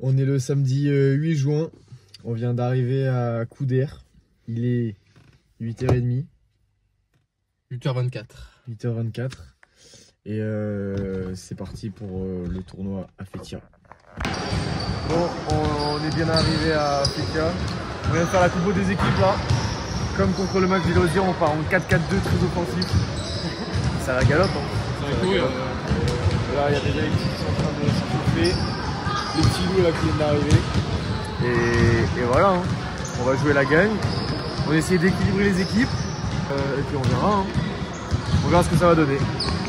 On est le samedi 8 juin, on vient d'arriver à Couder, il est 8h30. 8h24. 8h24 et c'est parti pour le tournoi à Fétia. Bon, on est bien arrivé à Fétia, on vient de faire la compo des équipes là. Comme contre le match d'Ilosier, on part en 4-4-2 très offensif. Ça la galope hein. Ça cool, là il y a déjà les petits qui sont en train de s'échauffer. Les petits loups là qui viennent d'arriver. Et voilà, hein. On va jouer la gagne. On va essayer d'équilibrer les équipes. Et puis on verra. Hein. On verra ce que ça va donner.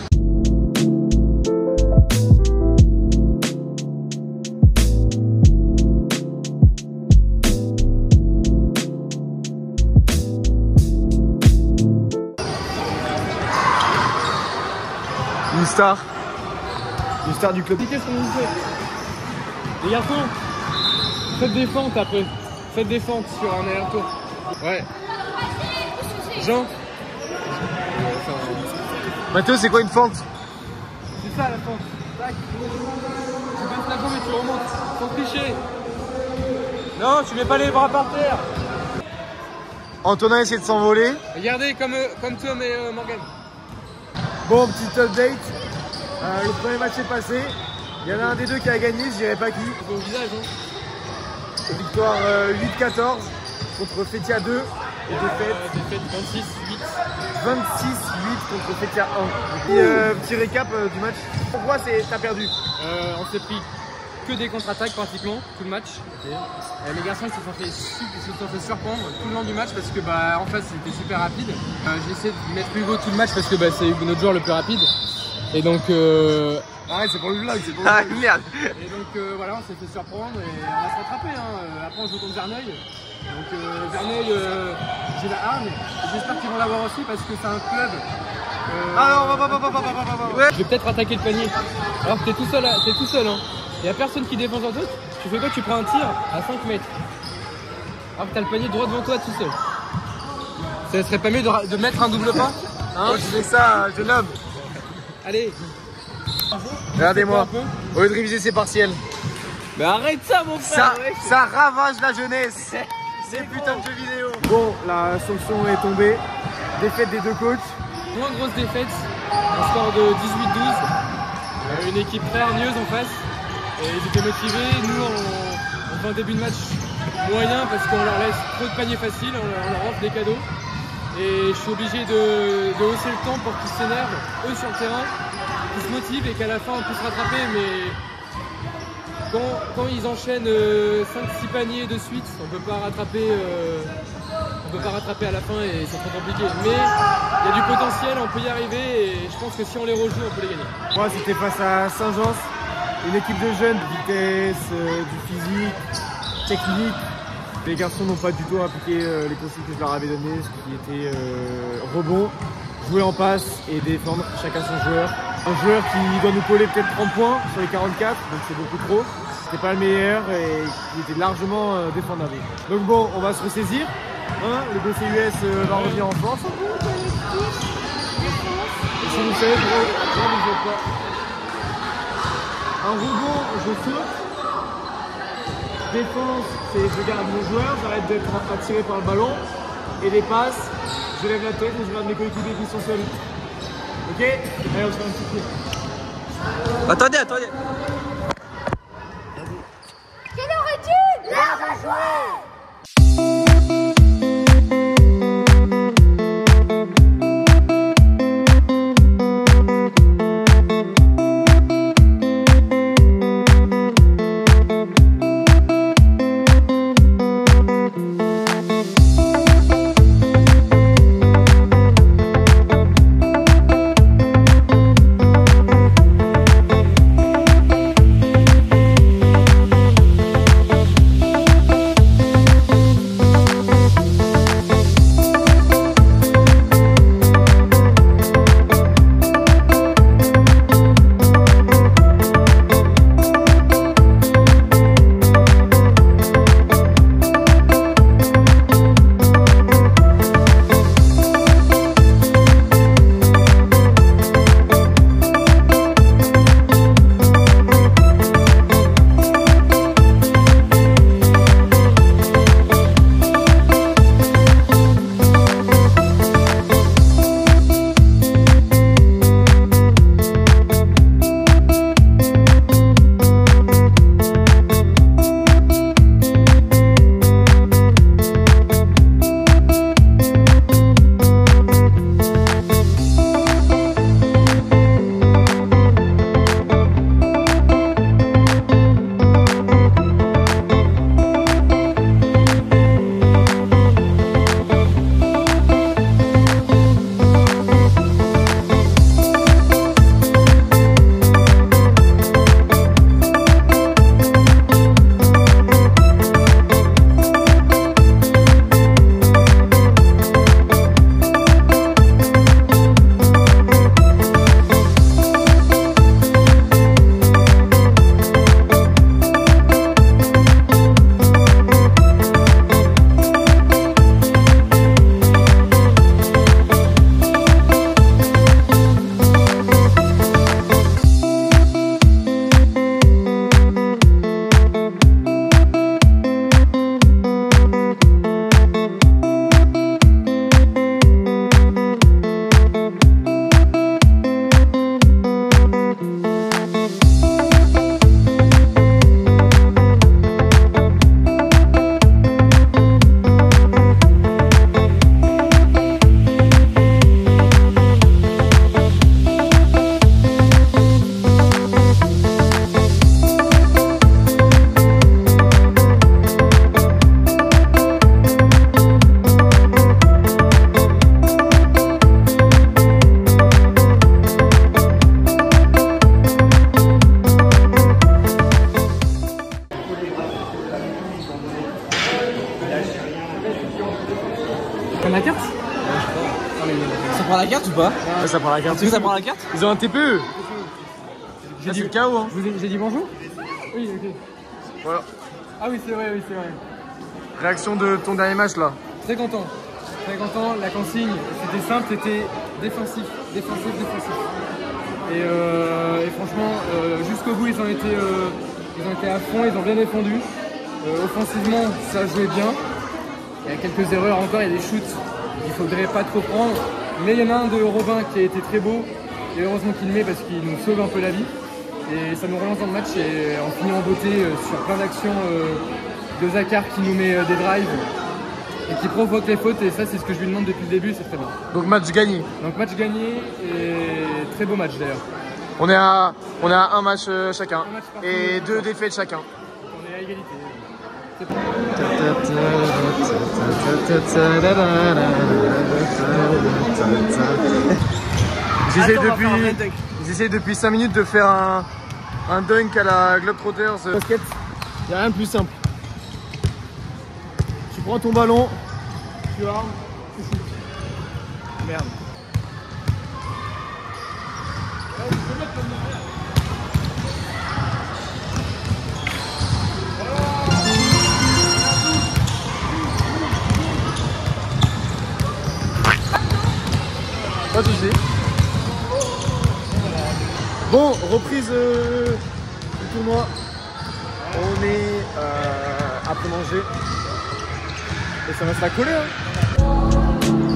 Une star du club. Qu'est-ce qu'on vous fait? Les garçons, faites des fentes après. Faites des fentes sur un aller-retour. Ouais. Jean. Mathieu, c'est quoi une fente? C'est ça la fente. Tac. Tu baisses la gomme et tu remontes. Sans tricher. Non, tu mets pas les bras par terre. Antonin essaie de s'envoler. Regardez comme Tom et Morgan. Bon, petit update. Le premier match est passé. Il y en a un des deux qui a gagné, je dirais pas qui. Au visage, hein. Victoire 8-14 contre Fétia 2 et défaite 26-8. 26-8 contre Fétia 1. Petit récap du match. Pourquoi t'as perdu? On s'est pris que des contre-attaques pratiquement tout le match. Les garçons ils se sont fait surprendre tout le long du match parce que en face c'était super rapide. J'ai essayé de mettre Hugo tout le match parce que c'est notre joueur le plus rapide. Et donc arrête, c'est pour le vlog, c'est pour le vlog. Merde. Et donc voilà, on s'est fait surprendre et on va se rattraper. Hein. Après on joue contre Verneuil. Donc Verneuil, j'ai la harne. J'espère qu'ils vont l'avoir aussi parce que c'est un club. Ah non, ouais. Je vais peut-être attaquer le panier. Alors que t'es tout seul, hein. Il n'y a personne qui défend en toi. Tu fais quoi? Tu prends un tir à 5 mètres. Alors que t'as le panier droit devant toi tout seul. Ça serait pas mieux de mettre un double pas hein? Je fais ça, jeune homme. Allez. Regardez-moi, au lieu de réviser ses partiels. Mais arrête ça mon frère. Ça ravage la jeunesse. Ces putains de jeux vidéo. Bon, la sanction est tombée. Défaite des deux coachs. Moins grosse défaite. Un score de 18-12. Une équipe très hargneuse en face. Et ils étaient motivés. Nous on fait un début de match moyen parce qu'on leur laisse trop de paniers faciles. On leur offre des cadeaux. Et je suis obligé de hausser le temps pour qu'ils s'énervent, eux sur le terrain, qu'ils se motivent et qu'à la fin on puisse rattraper. Mais quand ils enchaînent 5-6 paniers de suite, on peut pas rattraper à la fin et c'est trop compliqué. Mais il y a du potentiel, on peut y arriver et je pense que si on les rejoue, on peut les gagner. Moi c'était face à Saint-Jean, une équipe de jeunes, vitesse, du physique, technique. Les garçons n'ont pas du tout appliqué les consignes que je leur avais données, ce qui était rebond, jouer en passe et défendre chacun son joueur. Un joueur qui doit nous coller peut-être 30 points sur les 44, donc c'est beaucoup trop. C'était pas le meilleur et il était largement défendable. Donc bon, on va se ressaisir. Hein, le BCUS va revenir en force. Et si vous savez, un rebond, je saute. Défense, c'est je garde mon joueur, j'arrête d'être attiré par le ballon. Et les passes, je lève la tête et je regarde mes coéquipiers qui sont seuls. Ok? Allez, on se fait un petit pied. Attendez. Quelle heure est-il? L'heure de jouer! prennent la carte? Ça prend la carte ou pas? Ouais, ça prend la carte. Tu veux que ça prend la carte? Ils ont un TPE. J'ai dit le KO hein. J'ai dit bonjour? Oui, ok. Voilà. Ah oui, c'est vrai, oui, c'est vrai. Réaction de ton dernier match là. Très content. Très content. La consigne, c'était simple, c'était défensif. Et franchement, jusqu'au bout, ils ont été à fond, ils ont bien défendu. Offensivement, ça jouait bien. Il y a quelques erreurs encore, il y a des shoots qu'il ne faudrait pas trop prendre. Mais il y en a un de Robin qui a été très beau. Et heureusement qu'il le met parce qu'il nous sauve un peu la vie. Et ça nous relance dans le match et on finit en beauté sur plein d'actions de Zakar qui nous met des drives et qui provoque les fautes. Et ça, c'est ce que je lui demande depuis le début, c'est très bien. Donc match gagné. Donc match gagné et très beau match d'ailleurs. On est à un match chacun Un match partout, et 2 défaites chacun. On est à égalité. C'est bon. J'essaie depuis 5 minutes de faire un dunk à la Globetrotters. Basket, il n'y a rien de plus simple. Tu prends ton ballon, tu armes, tu shoots. Merde. Pas de soucis. Bon, reprise du tournoi. On est après manger. Et ça reste à coller. Hein.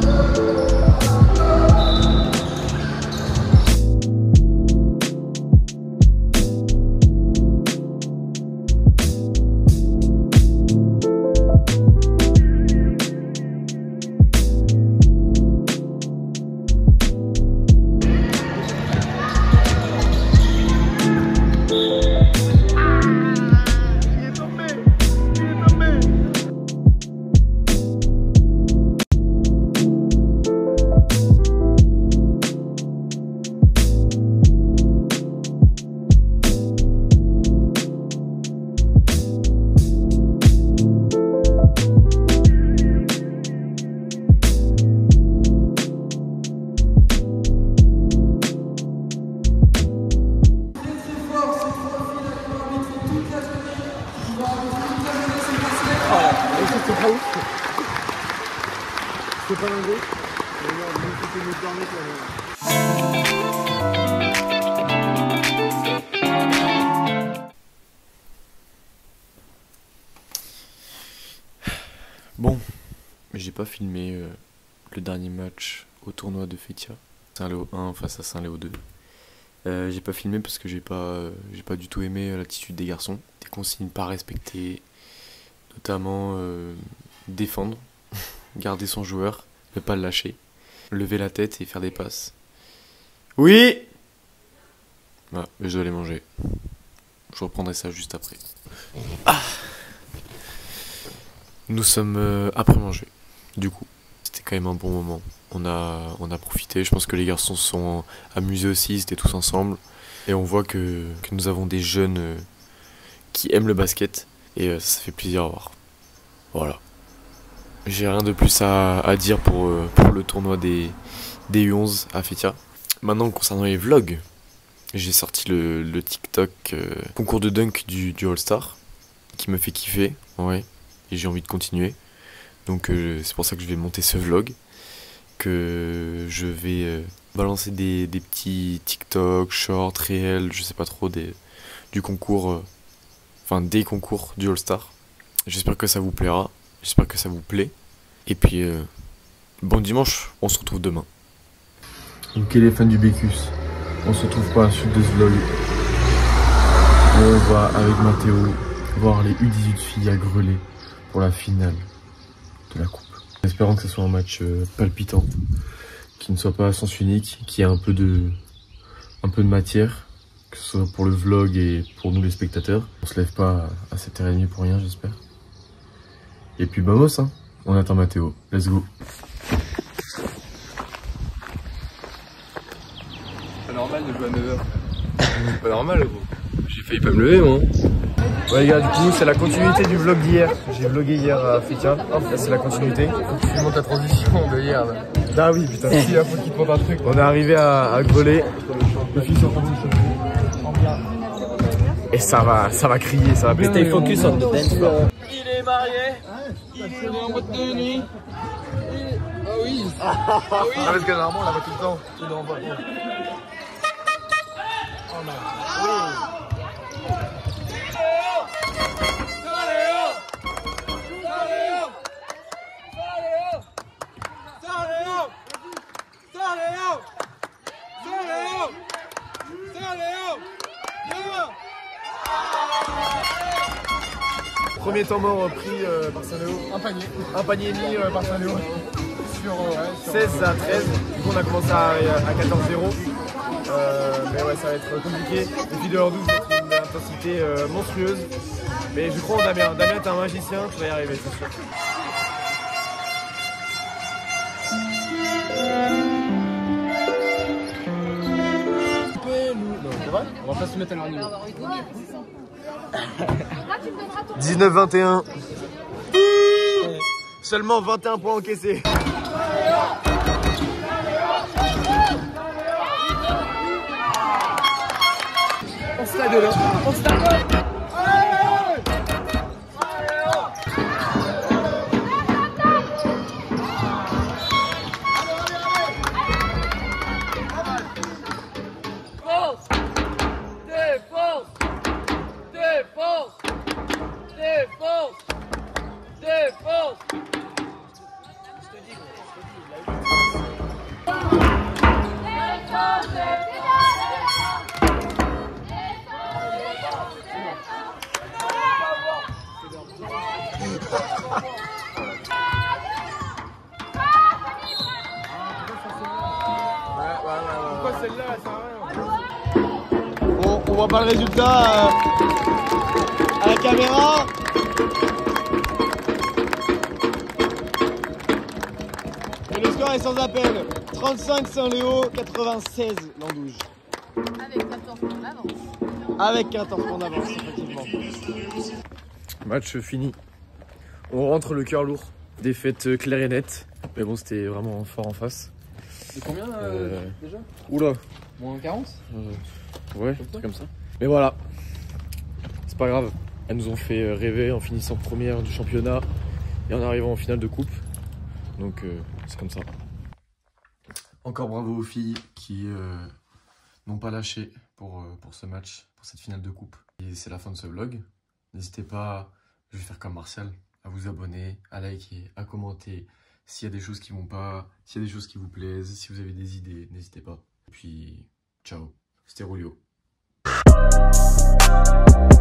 C'est pas dingue. Bon, j'ai pas filmé le dernier match au tournoi de Fétia, Saint-Léo 1 face à Saint-Léo 2. J'ai pas filmé parce que j'ai pas du tout aimé l'attitude des garçons. Des consignes pas respectées, notamment défendre, garder son joueur, ne pas le lâcher, lever la tête et faire des passes. Oui! Ah, mais je dois aller manger. Je reprendrai ça juste après. Ah. Nous sommes après manger. Du coup, c'était quand même un bon moment. On a profité. Je pense que les garçons se sont amusés aussi. Ils étaient tous ensemble. Et on voit que nous avons des jeunes qui aiment le basket. Et ça fait plaisir à voir. Voilà. J'ai rien de plus à dire pour le tournoi des U11 à Fétia. Maintenant, concernant les vlogs, j'ai sorti le TikTok concours de dunk du All-Star qui me fait kiffer. Ouais. Et j'ai envie de continuer. Donc c'est pour ça que je vais monter ce vlog. Que je vais balancer des petits TikTok, shorts, réels, je sais pas trop, du concours. Enfin des concours du All-Star. J'espère que ça vous plaira. J'espère que ça vous plaît. Et puis bon dimanche, on se retrouve demain. Donc les fans du Bécus, on se retrouve pour la suite de ce vlog. On va avec Mathéo voir les U18 filles à Grelais pour la finale de la coupe. Espérons que ce soit un match palpitant, qui ne soit pas à sens unique, qui ait un peu de matière, que ce soit pour le vlog et pour nous les spectateurs. On se lève pas à 7h30 pour rien, j'espère. Et puis vamos, hein, on attend Mathéo. Let's go. Pas normal de jouer à 9h. Pas normal, gros. J'ai failli pas me lever, moi. Ouais les gars, du coup c'est la continuité du vlog d'hier. J'ai vlogué hier à Fétia. Hop, là c'est la continuité. Faut que tu montes ta transition de hier. Là. Ah oui putain. Si, il faut qu'il te montre un truc. On est arrivé à Grelais. Les filles sont en train de se chauffer. Et ça va crier, ça va péter. Stay focus on the dance floor. Il est marié. Il est en boîte de nuit. Ah oui. Ah parce que normalement on la voit tout le temps. Il est en boîte. Premier temps mort pris par Saint-Léo. Un panier et demi par Saint-Léo. Sur 16 à 13. Du coup on a commencé à 14-0. Mais ouais ça va être compliqué. Les filles de leur 12 vont être une intensité monstrueuse. Mais je crois en Damien. Damien t'es un magicien, tu vas y arriver c'est sûr. On va pas se mettre à leur niveau. 19-21. Seulement 21 points encaissés. On se la donne, on se la donne. Pourquoi celle-là, ça sert à rien? Bon, on voit pas le résultat à la caméra. Et le score est sans appel. 35 Saint-Léo, 96 Landouge. Avec 14 points d'avance. Avec 14 points d'avance, effectivement. Match fini. On rentre le cœur lourd. Défaite claire et nette. Mais bon, c'était vraiment fort en face. De combien déjà? Oula. Moins 40? Ouais, un truc comme ça. Mais voilà. C'est pas grave. Elles nous ont fait rêver en finissant première du championnat et en arrivant en finale de coupe. Donc c'est comme ça. Encore bravo aux filles qui n'ont pas lâché pour ce match, pour cette finale de coupe. Et c'est la fin de ce vlog. N'hésitez pas, je vais faire comme Martial, à vous abonner, à liker, à commenter. S'il y a des choses qui vont pas, s'il y a des choses qui vous plaisent, si vous avez des idées, n'hésitez pas. Et puis, ciao, c'était Rulio.